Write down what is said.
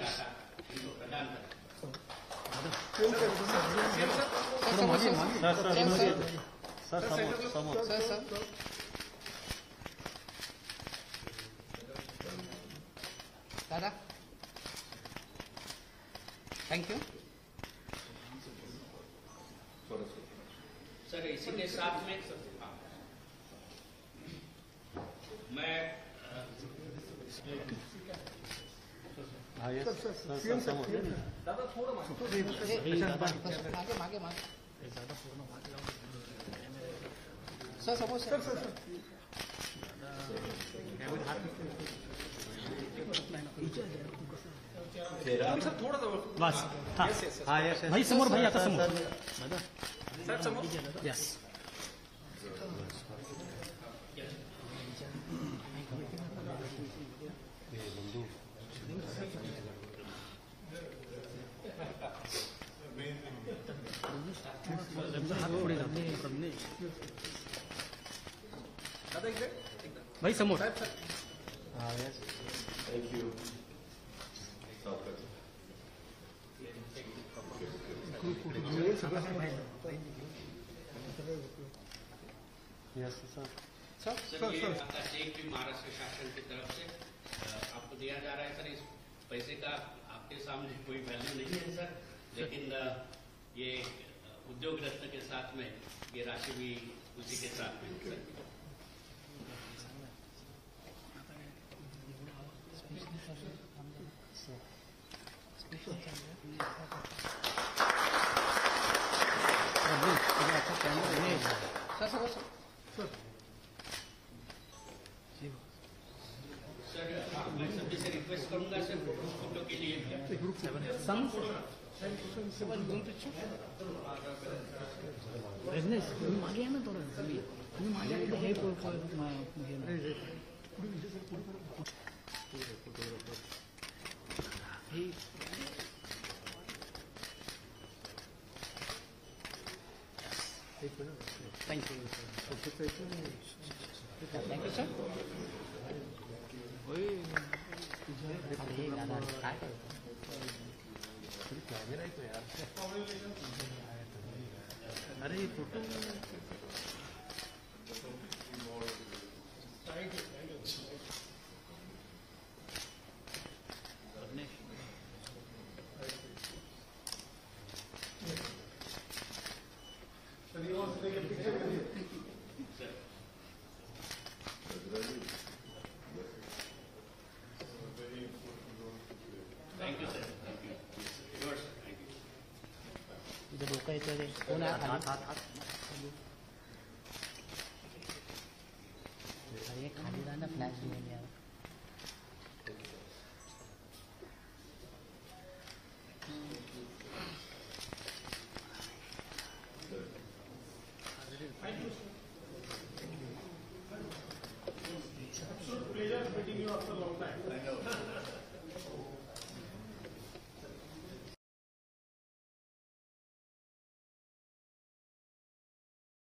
टाटा इनको प्रदान करें। दादा थैंक यू सर। इसी के साथ में मैं दादा थोडं मागे मागे सर समोर सर थोडं जवळ बस भाई समोर भाई आता समोर सर समोर यस दादा इकडे भाई समोर Thank you. Yes sir sir ये आपका चेक भी महाराष्ट्र शासन की तरफ से आपको दिया जा रहा है सर। इस पैसे का आपके सामने कोई वैल्यू नहीं है सर, लेकिन ये उद्योग रत्न के साथ में ये राशि भी उसी के साथ में सर। सर मैं सभी से रिक्वेस्ट करूंगा सर फोटो के लिए बिझनेस मागे ना थोडं तुम्ही मागे हे थँक्यू थँक्यू सर अरे photo thank you sir, thank you your sir, thank you. इथे डोकं येतं रे कोण आहे खाली खाली जाणं फ्लॅश घेऊन या